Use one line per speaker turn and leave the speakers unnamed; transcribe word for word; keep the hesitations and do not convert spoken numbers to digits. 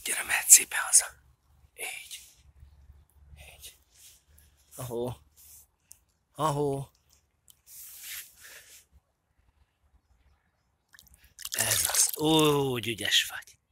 Gyere, mehet szépen haza. Így. Így. Ahó. Ahó. Ez az. Úgy ügyes vagy.